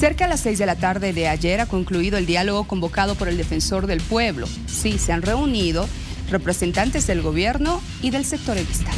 Cerca a las 6 de la tarde de ayer ha concluido el diálogo convocado por el Defensor del Pueblo. Sí, se han reunido representantes del gobierno y del sector evista.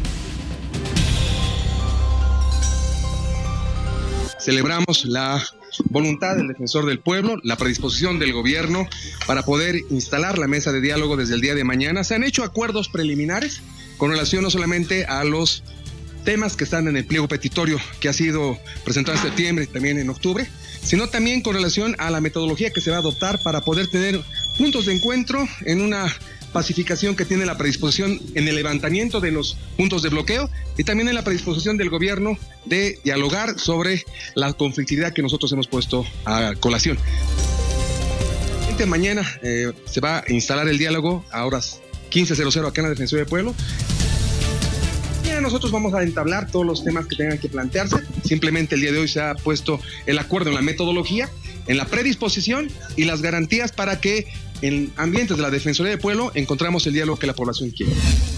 Celebramos la voluntad del Defensor del Pueblo, la predisposición del gobierno para poder instalar la mesa de diálogo desde el día de mañana. Se han hecho acuerdos preliminares con relación no solamente a los temas que están en el pliego petitorio que ha sido presentado en septiembre y también en octubre, sino también con relación a la metodología que se va a adoptar para poder tener puntos de encuentro en una pacificación que tiene la predisposición en el levantamiento de los puntos de bloqueo y también en la predisposición del gobierno de dialogar sobre la conflictividad que nosotros hemos puesto a colación. Mañana se va a instalar el diálogo a horas 15:00 acá en la Defensoría del Pueblo. Nosotros vamos a entablar todos los temas que tengan que plantearse. Simplemente el día de hoy se ha puesto el acuerdo en la metodología, en la predisposición y las garantías para que en ambientes de la Defensoría del Pueblo encontramos el diálogo que la población quiere.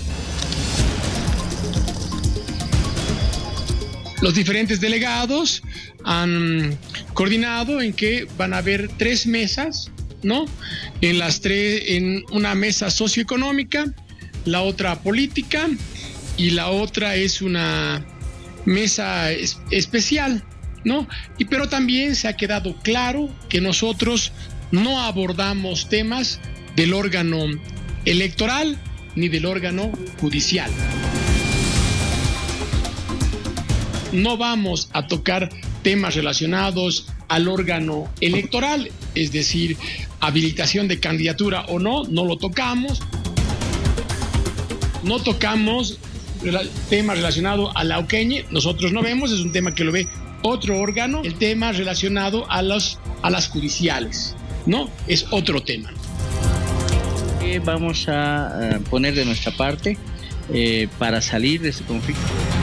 Los diferentes delegados han coordinado en que van a haber 3 mesas, ¿no? En una mesa socioeconómica, la otra política y la otra es una mesa especial, ¿no? Pero también se ha quedado claro que nosotros no abordamos temas del órgano electoral ni del órgano judicial. No vamos a tocar temas relacionados al órgano electoral, es decir, habilitación de candidatura o no lo tocamos. No tocamos temas relacionados a la Uqueñe, nosotros no vemos, es un tema que lo ve otro órgano. El tema relacionado a las judiciales, ¿no? Es otro tema. Vamos a poner de nuestra parte para salir de este conflicto.